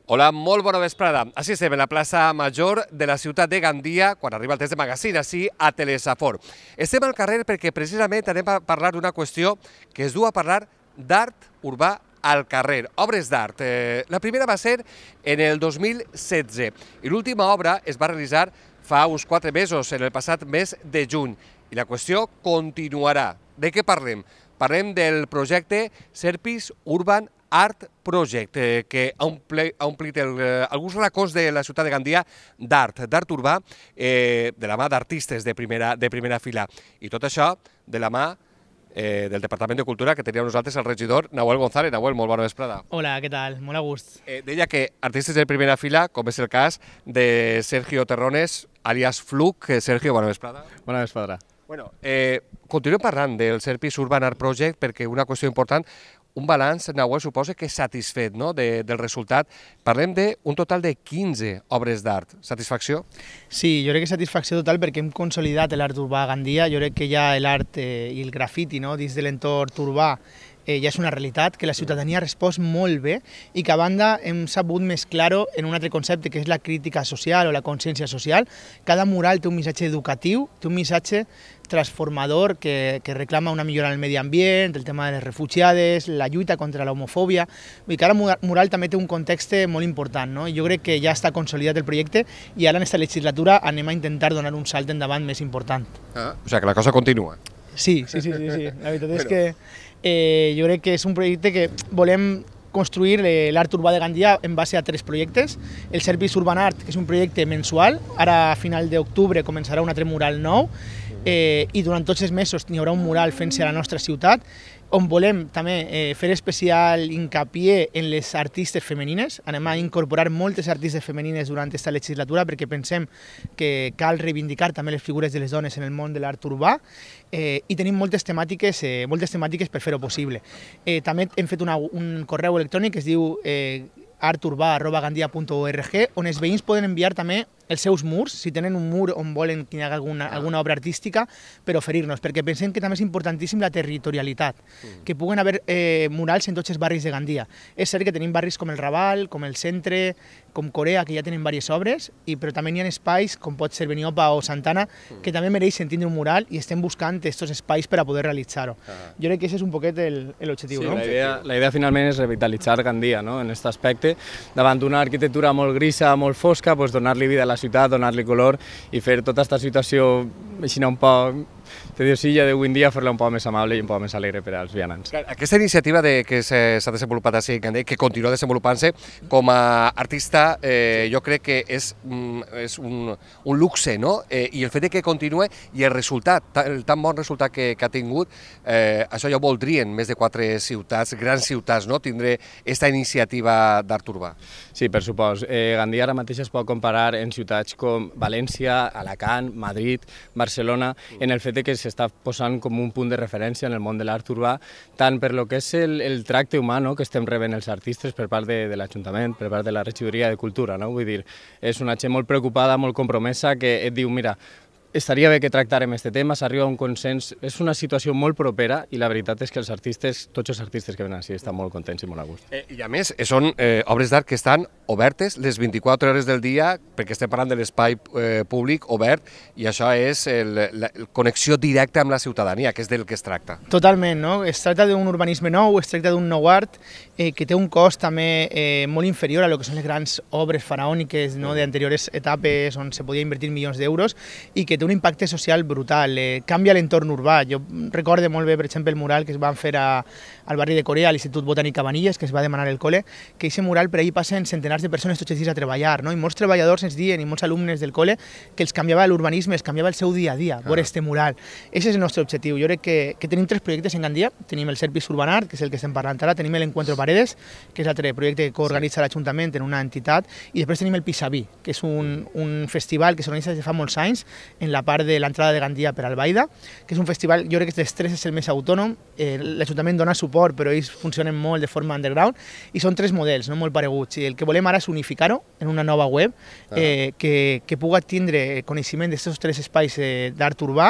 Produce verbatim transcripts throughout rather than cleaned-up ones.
Hola, molt bona vesprada. Així estem en la plaça Major de la ciutat de Gandia, quan arriba el temps de magazín, així a Telesafor. Estem al carrer perquè precisament anem a parlar d'una qüestió que es du a parlar d'art urbà al carrer, obres d'art. Eh, la primera va ser en el dos mil setze i l'última obra es va realitzar fa uns quatre mesos, en el passat mes de juny, i la qüestió continuarà. De què parlem? Parlem del projecte Serpis Urban Art Project, eh, que ha, omple, ha omplit el, eh, alguns racons de la ciutat de Gandia d'art, d'art urbà, eh, de la mà d'artistes de primera, de primera fila. I tot això de la mà eh, del Departament de Cultura, que teníem nosaltres el regidor Nahuel González. Nahuel, molt bona vesprada. Hola, què tal? Molt a gust. Eh, deia que artistes de primera fila, com és el cas de Sergio Terrones, alias Fluc. Sergio, bona vesprada. Bona vesprada. Bueno, eh, continuem parlant del Serpis Urban Art Project perquè una qüestió important, un balanç, Nahuel, suposa que satisfet, no?, de, del resultat. Parlem d'un total de quinze obres d'art. Satisfacció? Sí, jo crec que satisfacció total perquè hem consolidat l'art urbà a Gandia. Jo crec que ja l'art eh, i el grafiti, no?, dins de l'entorn urbà eh, ja és una realitat, que la ciutadania ha respost molt bé i que a banda hem sabut més claro en un altre concepte que és la crítica social o la consciència social. Cada mural té un missatge educatiu, té un missatge transformador que, que reclama una millora en el medi ambient, el tema de les refugiades, la lluita contra l'homofòbia. Cada mural també té un context molt important, no? Jo crec que ja està consolidat el projecte i ara en aquesta legislatura anem a intentar donar un salt endavant més important. Ah, o sigui que la cosa continua. Sí, sí, sí, sí, sí. La veritat és que eh, jo crec que és un projecte que volem construir l'art urbà de Gandia en base a tres projectes. El Serpis Urban Art, que és un projecte mensual, ara a final d'octubre començarà un altre mural nou, eh, i durant tots els mesos n'hi haurà un mural fent-se a la nostra ciutat, on volem també eh, fer especial hincapié en les artistes femenines. Anem a incorporar moltes artistes femenines durant aquesta legislatura perquè pensem que cal reivindicar també les figures de les dones en el món de l'art urbà, eh, i tenim moltes temàtiques, eh, moltes temàtiques per fer-ho possible. Eh, també hem fet una, un correu electrònic que es diu eh, arturbà arroba gandia punt org, on els veïns poden enviar també els seus murs, si tenen un mur on volen que hi hagi alguna, alguna obra artística, per oferir-nos, perquè pensem que també és importantíssim la territorialitat, que puguen haver eh, murals en tots els barris de Gandia. És cert que tenim barris com el Raval, com el Centre, com Corea, que ja tenen diverses obres, i, però també n'hi ha espais, com pot ser Beniopa o Santana, que també mereixen tindre un mural i estem buscant aquests espais per a poder realitzar-ho. Jo crec que aquest és un poquet l'objectiu. Sí, no? la, idea, la idea finalment és revitalitzar Gandia, no?, en aquest aspecte. Davant d'una arquitectura molt grisa, molt fosca, pues, donar-li vida a la ciutat, donar-li color i fer tota aquesta situació així un poc tediosilla d'avui en dia, fer-la un poc més amable i un poc més alegre per als vianants. Aquesta iniciativa de, que s'ha desenvolupat així en Gandia, que continua desenvolupant-se, com a artista, eh, jo crec que és, és un, un luxe, no? Eh, I el fet de que continue i el resultat, el tan bon resultat que, que ha tingut, eh, això ja ho voldrien més de quatre ciutats, grans ciutats, no?, tindre aquesta iniciativa d'art urbà. Sí, per supòs. Eh, Gandia ara mateix es pot comparar en ciutats com València, Alacant, Madrid, Barcelona, en el fet que s'està posant com un punt de referència en el món de l'art urbà, tant per lo que és el, el tracte humà, no?, que estem rebent els artistes per part de, de l'Ajuntament, per part de la Regidoria de Cultura, no? Vull dir, és una gent molt preocupada, molt compromesa, que et diu, mira, estaria bé que tractàrem aquest tema, s'arriba a un consens, és una situació molt propera i la veritat és que els artistes, tots els artistes que venen així estan molt contents i molt a gust. Eh, I a més, són eh, obres d'art que estan obertes les vint-i-quatre hores del dia, perquè estem parlant de l'espai eh, públic obert, i això és el, la, la connexió directa amb la ciutadania, que és del que es tracta. Totalment, no? Es tracta d'un urbanisme nou, es tracta d'un nou art eh, que té un cost també eh, molt inferior a lo que són les grans obres faraòniques, no?, d'anteriors etapes on se podia invertir milions d'euros i que té un impacte social brutal, eh, canvia l'entorn urbà. Jo recordo molt bé, per exemple, el mural que es van fer a, al barri de Corea, a l'Institut Botànic Cabanilles, que es va demanar el col·le, que aquest mural per allí passen centenars de persones tots els dies a treballar, no? I molts treballadors ens diuen, i molts alumnes del col·le, que els canviava l'urbanisme, els canviava el seu dia a dia, veure este mural. Aquest és el nostre objectiu. Jo crec que, que tenim tres projectes en Gandia. Tenim el Serpis Urban Art, que és el que estem parlant ara, tenim l'Encuentro Paredes, que és l'altre projecte que organitza l'Ajuntament en una entitat, i després tenim el Pisaví, que és un, un festival que s'organitza des de fa molts anys en la part de l'entrada de Gandia per Albaida, que és un festival, jo crec que dels tres és el més autònom, eh, l'Ajuntament dona suport, però ells funcionen molt de forma underground, i són tres models, no?, molt pareguts. I el que volem ara és unificar-ho en una nova web, eh, que, que puga tindre coneixement d'aquests tres espais eh, d'art urbà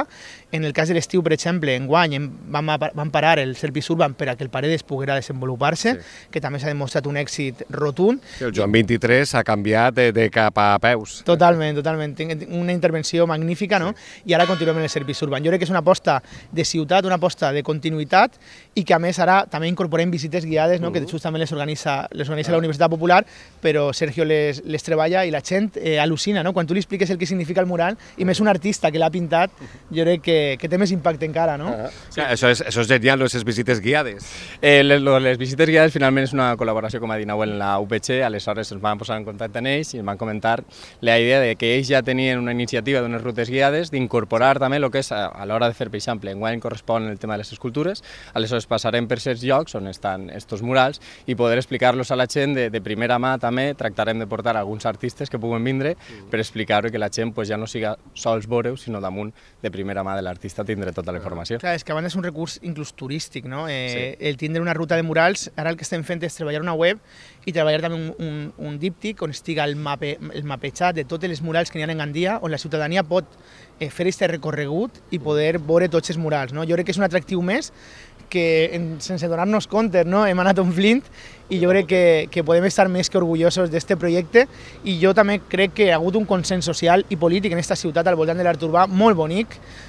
En el cas de l'estiu, per exemple, enguany vam, vam parar el Service Urban per a que el Paredes poguera desenvolupar-se, sí. que també s'ha demostrat un èxit rotund. Sí, el Joan vint-i-tres s'ha canviat de, de cap a peus. Totalment, totalment. Tinc una intervenció magnífica, no? Sí. I ara continuem en el Service Urban. Jo crec que és una aposta de ciutat, una aposta de continuïtat i que a més ara també incorporem visites guiades, no? uh -huh. que justament les organitza, les organitza uh -huh. la Universitat Popular, però Sergio les, les treballa i la gent eh, al·lucina, no? Quan tu li expliques el que significa el mural, i més un artista que l'ha pintat, jo crec que que té més impacte encara, no? Uh -huh. Sí, això, és, això és genial, les visites guiades. Eh, les, les visites guiades finalment és una col·laboració, com ha dit Nahuel, en la U P G, aleshores ens van posar en contacte amb ells i ens van comentar la idea de que ells ja tenien una iniciativa d'unes rutes guiades, d'incorporar també el que és a, a l'hora de fer, per exemple, enguany correspon el tema de les escultures, aleshores passarem per certs llocs on estan estos murals i poder explicar-los a la gent de, de primera mà també, tractarem de portar alguns artistes que puguen vindre per explicar-ho que la gent pues, ja no siga sols veure-ho, sinó damunt de primera mà de l'artista tindre tota la informació. Clar, és que a banda és un recurs inclús turístic, no? Eh, sí. El tindre una ruta de murals, ara el que estem fent és treballar una web i treballar també un, un, un díptic on estiga el, mape, el mapejat de totes les murals que n'hi ha en Gandia, on la ciutadania pot eh, fer aquest recorregut i poder veure tots els murals, no? Jo crec que és un atractiu més que en, sense donar-nos compte, no? Hem anat omplint i jo crec que, que podem estar més que orgullosos d'aquest projecte i jo també crec que hi ha hagut un consens social i polític en aquesta ciutat al voltant de l'art urbà molt bonic.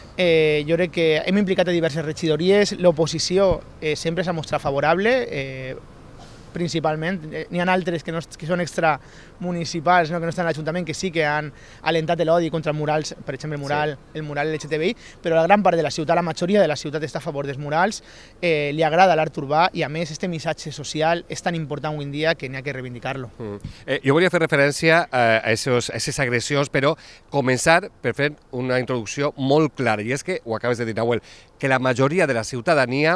Eh, jo crec que hem implicat a diverses regidories, l'oposició eh, sempre s'ha mostrat favorable, eh, principalment. N'hi ha altres que, no, que són extramunicipals, no, que no estan a l'Ajuntament, que sí que han alentat l'odi contra murals, per exemple el mural, sí. el mural L G T B I, però la gran part de la ciutat, la majoria de la ciutat està a favor dels murals, eh, li agrada l'art urbà i a més este missatge social és tan important avui en dia que n'hi ha que reivindicar-lo. Mm. Eh, jo volia fer referència a aquestes agressions, però començar per fer una introducció molt clara, i és que, ho acabes de dir, Nahuel, que la majoria de la ciutadania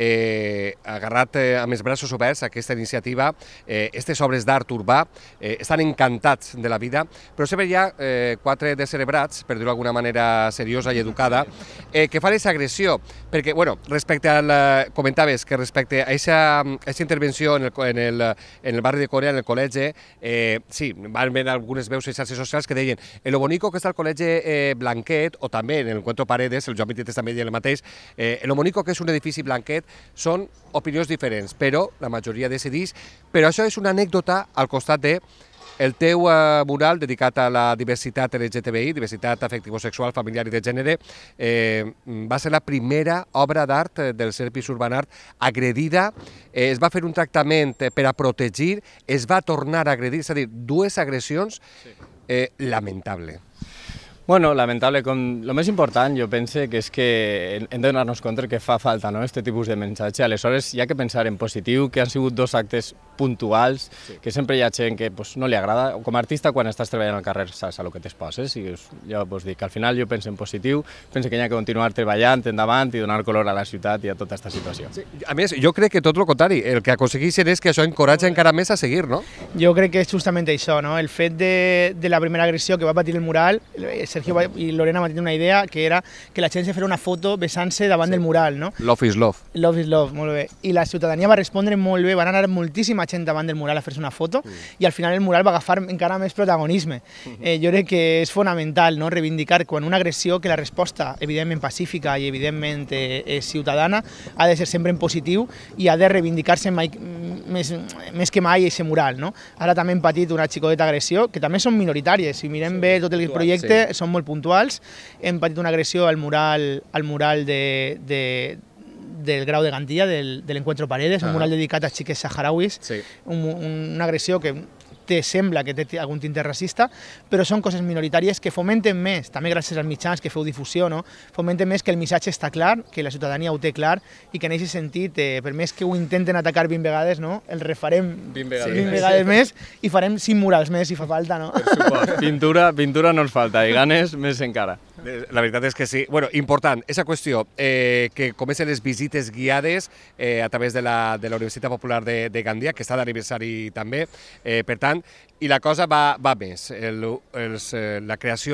eh, ha agarrat eh, amb els braços oberts aquesta iniciativa, eh, aquestes obres d'art urbà, eh, estan encantats de la vida, però sempre hi ha eh, quatre descerebrats, per dir-ho d'alguna manera seriosa i educada, eh, que fan aquesta agressió, perquè, bueno, respecte al, comentaves que respecte a aquesta intervenció en el, en, el, en el barri de Corea, en el col·legi, eh, sí, van haver algunes veus en xarxes socials que deien en lo bonico que està el col·legi eh, Blanquet, o també en el Encuentro Paredes, el Joan vint-i-tres també deia el mateix, eh, en lo bonico que és un edifici Blanquet, són opinions diferents, però la majoria decidís, però això és una anècdota al costat de el teu uh, mural dedicat a la diversitat L G T B I, diversitat afectivo-sexual, familiar i de gènere, eh, va ser la primera obra d'art del Service Urban Art agredida, eh, es va fer un tractament per a protegir, es va tornar a agredir, és a dir, dues agressions eh, lamentable. Bueno, lamentable, com el més important jo pense que és que hem de donar-nos compte que fa falta, no?, aquest tipus de missatge. Aleshores hi ha que pensar en positiu, que han sigut dos actes puntuals, sí. que sempre hi ha gent que pues, no li agrada. Com a artista, quan estàs treballant al carrer, saps a lo que t'exposes, i jo vos dic que al final jo penso en positiu, penso que hi ha que continuar treballant endavant i donar color a la ciutat i a tota aquesta situació. Sí. A més, jo crec que tot el contrari, el que aconsegueixen és que això encoratja encara més a seguir, no? Jo crec que és justament això, no? El fet de, de la primera agressió que va patir el mural, Sergio i Lorena m'ha dit una idea, que era que la gent se fera una foto besant-se davant sí. del mural, no? Love is love. Love is love, molt bé. I la ciutadania va respondre molt bé, van anar moltíssima gent davant del mural a fer-se una foto mm. i al final el mural va agafar encara més protagonisme. Eh, jo crec que és fonamental, no?, reivindicar quan una agressió, que la resposta, evidentment pacífica i evidentment eh, eh, ciutadana, ha de ser sempre en positiu i ha de reivindicar-se més, més que mai aquest mural, no? Ara també hem patit una xicoteta agressió, que també són minoritàries, si mirem sí, bé tot el projecte, sí. són molt puntuals. Hem patit una agressió al mural, al mural de, de, del Grau de Gandia, del, de l'Encuentro Paredes, un mural dedicat a xiques saharauis, sí. un, una agressió que te sembla que té algun tinte racista, però són coses minoritàries que fomenten més, també gràcies als mitjans que feu difusió, no? Fomenten més que el missatge està clar, que la ciutadania ho té clar i que en aquest sentit, eh, per més que ho intenten atacar vint vegades, no? El refarem vint vegades, vint vegades més i farem cinc murals més si fa falta, no? Per supost, pintura, pintura no ens falta i ganes més encara. La veritat és que sí. Bueno, important, aquesta qüestió, eh, que comencen les visites guiades eh, a través de la, de la Universitat Popular de, de Gandia, que està d'aniversari també, eh, per tant, i la cosa va, va més. El, els, eh, la creació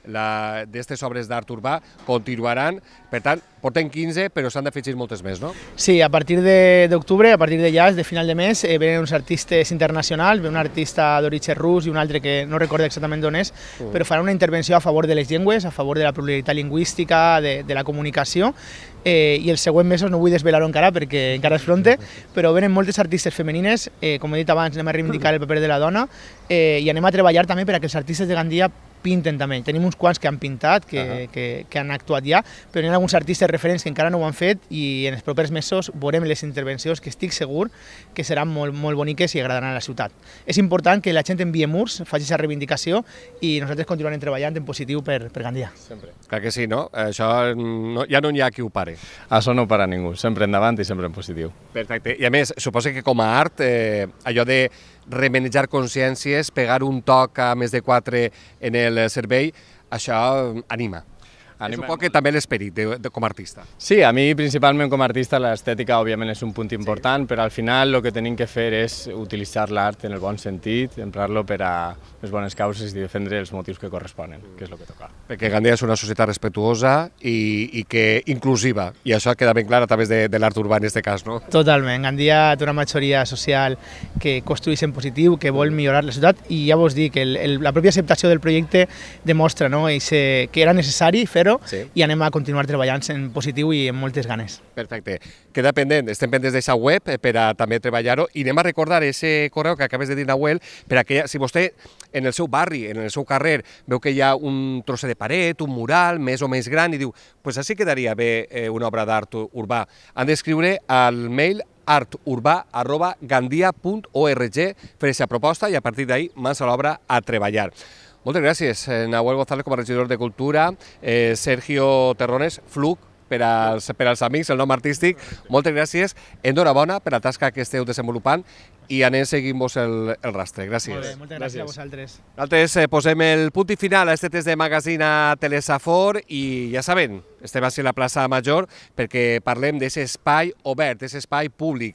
d'aquestes obres d'art urbà continuaran. Per tant, portem quinze, però s'han d'afegir moltes més, no? Sí, a partir d'octubre, a partir de ja, de final de mes, eh, venen uns artistes internacionals, ve un artista d'origen rus i un altre que no recordo exactament d'on és, uh. però farà una intervenció a favor de les llengües, a favor de la pluralitat lingüística, de, de la comunicació, eh, i els següents mesos no vull desvelar-ho encara perquè encara és pronte, però venen moltes artistes femenines, eh, com he dit abans, anem a reivindicar el paper de la dona eh, i anem a treballar també per a que els artistes de Gandia pinten també. Tenim uns quants que han pintat, que, uh -huh. que, que han actuat ja, però hi ha alguns artistes referents que encara no ho han fet i en els propers mesos veurem les intervencions que estic segur que seran molt, molt boniques i agradaran a la ciutat. És important que la gent enviï murs, faci aquesta reivindicació i nosaltres continuarem treballant en positiu per, per Gandia. Sempre. Clar que sí, no? Això no, ja no hi ha qui ho pare. Això no para ningú, sempre endavant i sempre en positiu. Perfecte. I a més, suposo que com a art, eh, allò de remenejar consciències, pegar un toc a més de quatre en el cervell, això anima. Anima. Suposo que també l'esperit com a artista. Sí, a mi principalment com a artista l'estètica òbviament és un punt important, sí. Però al final el que tenim que fer és utilitzar l'art en el bon sentit, emprar-lo per a les bones causes i defendre els motius que corresponen, que és el que toca. Perquè Gandia és una societat respectuosa i, i que inclusiva, i això queda ben clar a través de, de l'art urbà en aquest cas, no? Totalment. Gandia té una majoria social que construeix en positiu, que vol millorar la ciutat, i ja vos dic, el, el, la pròpia acceptació del projecte demostra, no?, Eixe, que era necessari fer Sí. i anem a continuar treballant en positiu i amb moltes ganes. Perfecte. Queda pendent, estem pendents d'aquesta web per a també treballar-ho i anem a recordar aquest correu que acabes de dir, Nahuel, per a que si vostè en el seu barri, en el seu carrer, veu que hi ha un trosset de paret, un mural més o més gran i diu, pues així quedaria bé eh, una obra d'art urbà. Han d'escriure al mail arturbà arroba gandia punt org fer aquesta proposta i a partir d'ahí mans a l'obra a treballar. Moltes gràcies, Nahuel González com a regidor de Cultura, eh, Sergio Terrones, Fluc, per als, per als amics, el nom artístic. Moltes gràcies, enhorabona per la tasca que esteu desenvolupant i anem seguint-vos el, el rastre. Gràcies. Molt bé, moltes gràcies, gràcies a vosaltres. Nosaltres eh, posem el punt i final a este test de magazine a Telesafor i ja saben, estem així a la plaça Major perquè parlem d'aquest espai obert, d'aquest espai públic.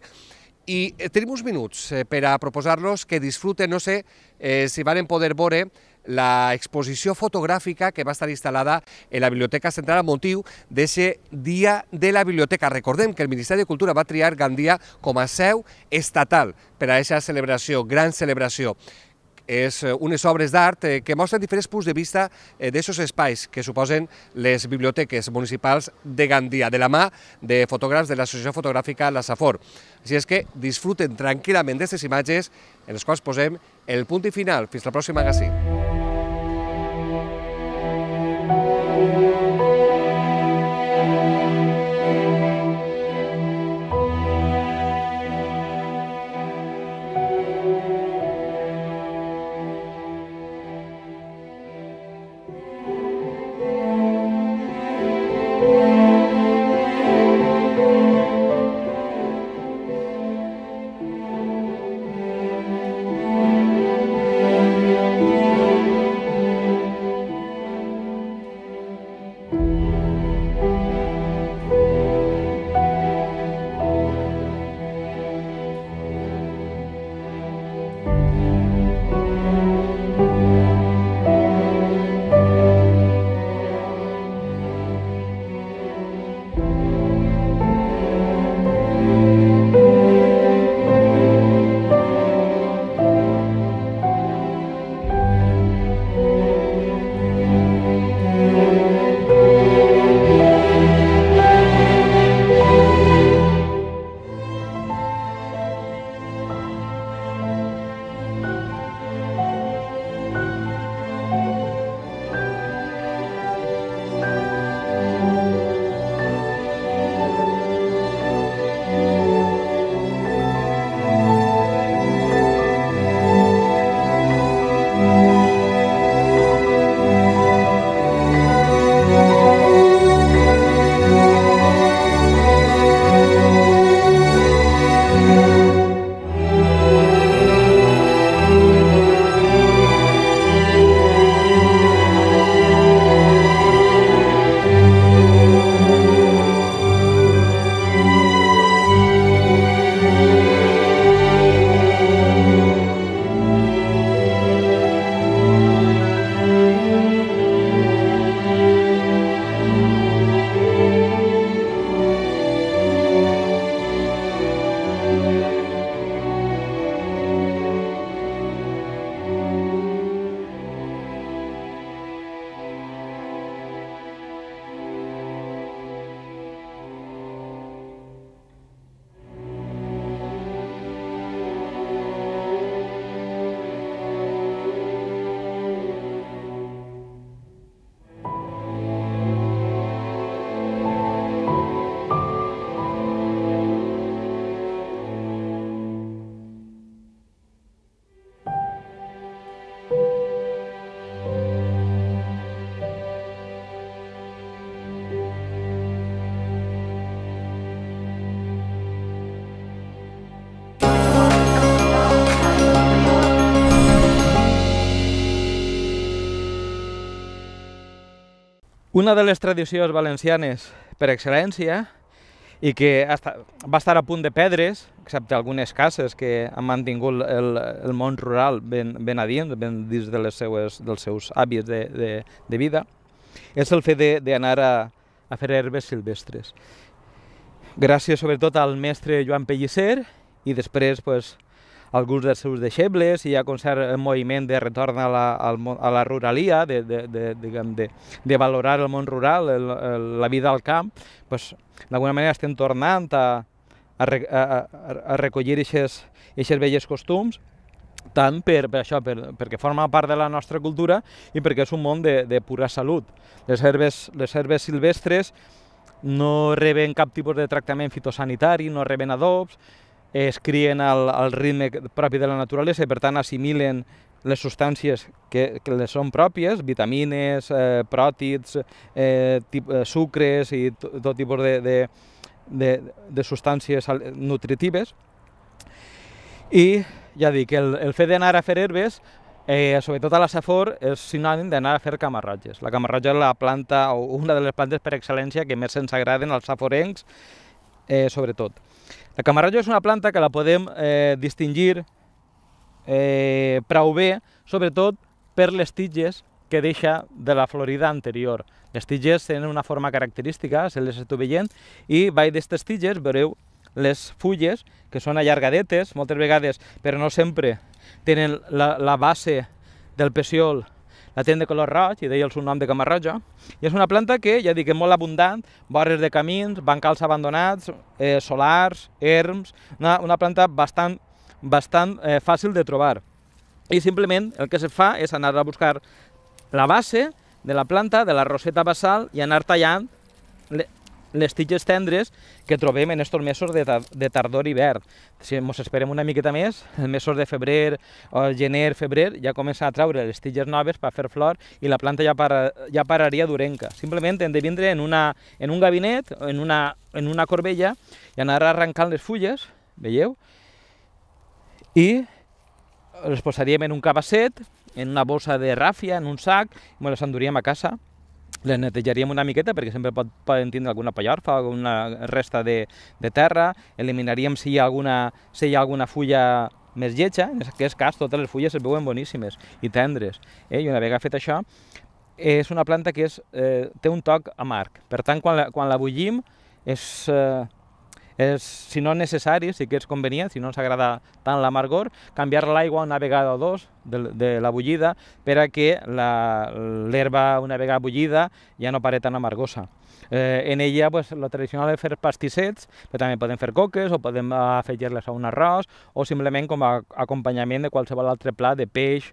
I eh, tenim uns minuts eh, per a proposar-los que disfruten, no sé eh, si van poder veure la exposició fotogràfica que va estar instal·lada en la Biblioteca Central amb motiu d'aquest Dia de la Biblioteca. Recordem que el Ministeri de Cultura va triar Gandia com a seu estatal per a aquesta celebració, gran celebració. És unes obres d'art que mostren diferents punts de vista d'aquests espais que suposen les biblioteques municipals de Gandia, de la mà de fotògrafs de l'Associació Fotogràfica La Safor. Així és que disfruten tranquil·lament d'aquestes imatges en les quals posem el punt i final. Fins al pròxim magazine. Una de les tradicions valencianes per excel·lència i que va estar a punt de perdre's, excepte algunes cases que han mantingut el, el món rural ben, ben a dins, ben dins de les seues, dels seus hàbits de, de, de vida, és el fet d'anar a, a fer herbes silvestres. Gràcies sobretot al mestre Joan Pellicer i després pues, alguns dels seus deixebles, i hi ha concert un moviment de retorn a la, a la ruralia, de, de, de, diguem, de, de valorar el món rural, el, el, la vida al camp, pues, d'alguna manera estem tornant a, a, a, a recollir aquests vells costums, tant per, per això, per, perquè forma part de la nostra cultura i perquè és un món de, de pura salut. Les herbes, les herbes silvestres no reben cap tipus de tractament fitosanitari, no reben adobs, es crien al, al ritme propi de la naturalesa i per tant assimilen les substàncies que, que les són pròpies, vitamines, eh, pròtids, eh, tip, eh, sucres i tot, tot tipus de, de, de, de substàncies nutritives. I ja dic, el, el fet d'anar a fer herbes, eh, sobretot a la Safor, és sinònim d'anar a fer camarratges. La camarratge és la planta, o una de les plantes per excel·lència que més ens agraden als saforencs, eh, sobretot. La camarratge és una planta que la podem eh, distingir eh, prou bé, sobretot per les tiges que deixa de la florida anterior. Les tiges tenen una forma característica, se les estic veient, i baix d'aquestes tiges veureu les fulles, que són allargadetes, moltes vegades, però no sempre, tenen la, la base del peciol, la tenen de color roig, i deia el seu nom de camarratge, i és una planta que, ja dic, és molt abundant, vores de camins, bancals abandonats, eh, solars, erms, una, una planta bastant, bastant eh, fàcil de trobar. I simplement el que se fa és anar a buscar la base de la planta, de la roseta basal, i anar tallant les tiges tendres que trobem en aquests mesos de, de tardor i hivern. Si ens esperem una miqueta més, els mesos de febrer, o gener, febrer, ja comencen a traure les tiges noves per fer flor i la planta ja, para, ja pararia durenca. Simplement hem de vindre en, una, en un gabinet, en una, en una corbella, i anar arrencant les fulles, veieu? I les posaríem en un cabasset, en una bossa de ràfia, en un sac, i les enduríem a casa. Les netejaríem una miqueta perquè sempre pot, poden tindre alguna pallorfa, alguna resta de, de terra, eliminaríem si hi ha alguna, si hi ha alguna fulla més lletja, en aquest cas totes les fulles es veuen boníssimes i tendres. Eh? I una vegada fet això, és una planta que és, eh, té un toc amarg, per tant quan la, quan la bullim és, eh, és, si no necessari, sí que és convenient, si no ens agrada tant l'amargor, canviar l'aigua una vegada o dos de, de la bullida per a que l'herba una vegada bullida ja no pare tan amargosa. Eh, en ella, pues, lo tradicional és fer pastissets, però també podem fer coques o podem afegir-les a un arròs o simplement com a acompanyament de qualsevol altre plat de peix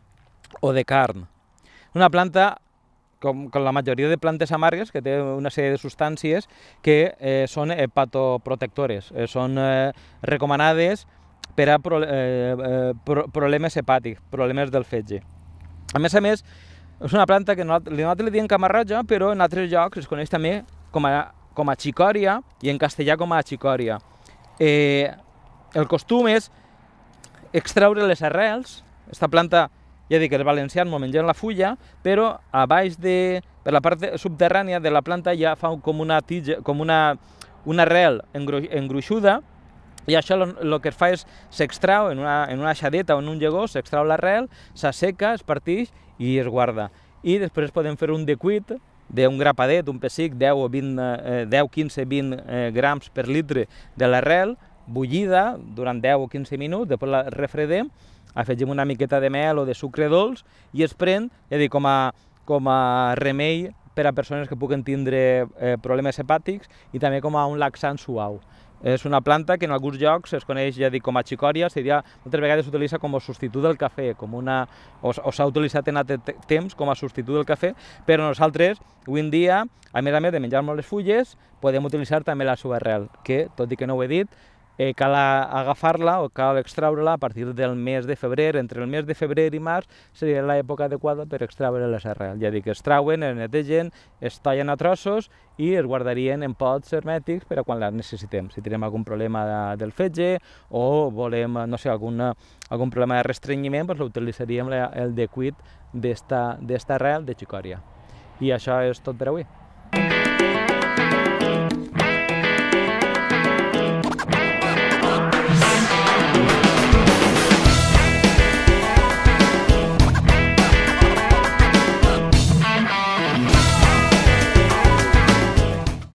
o de carn. Una planta com, com la majoria de plantes amargues, que té una sèrie de substàncies que eh, són hepatoprotectores, eh, són eh, recomanades per a pro, eh, eh, pro, problemes hepàtics, problemes del fetge. A més a més, és una planta que nosaltres li diem camarratge, però en altres llocs es coneix també com a, com a xicòria i en castellà com a xicòria. Eh, el costum és extreure les arrels. Aquesta planta, ja dic, els valencians no mengen la fulla, però a baix de, per la part subterrània de la planta ja fa com una tija, com una, una arrel engruixuda, i això el que es fa és s'extrau en una, en una aixadeta o en un llegó, s'extrau l'arrel, s'asseca, es partix i es guarda. I després podem fer un decuit d'un grapadet, un pessic, deu, quinze, vint grams per litre de l'arrel, bullida durant deu o quinze minuts, després la refredem, afegim una miqueta de mel o de sucre dolç i es pren, ja dic, com a, com a remei per a persones que puguen tindre eh, problemes hepàtics i també com a un laxant suau. És una planta que en alguns llocs es coneix, ja dic, com a xicòria, seria, moltes vegades s'utilitza com a substitut del cafè, com una, o, o s'ha utilitzat en altre temps com a substitut del cafè, però nosaltres, avui en dia, a més a més de menjar-nos les fulles, podem utilitzar també la seva arrel, que, tot i que no ho he dit, Eh, cal agafar-la o cal extraure-la a partir del mes de febrer. Entre el mes de febrer i març seria l'època adequada per extraure les arrels. Ja dic, es trauen, es netegen, es tallen a trossos i es guardarien en pots hermètics per a quan les necessitem. Si tenim algun problema de, del fetge o volem, no sé, alguna, algun problema de restrenyiment, doncs utilitzaríem la, el decuit d'esta arrel de xicòria. I això és tot per avui.